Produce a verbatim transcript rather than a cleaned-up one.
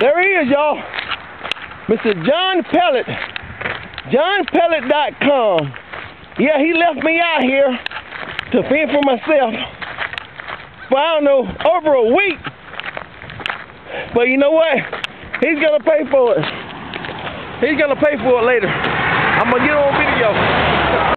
There he is, y'all. Mister John Pellet. John Pellet dot com. Yeah, he left me out here to fend for myself for, I don't know, over a week. But you know what? He's gonna pay for it. He's gonna pay for it later. I'm gonna get on video.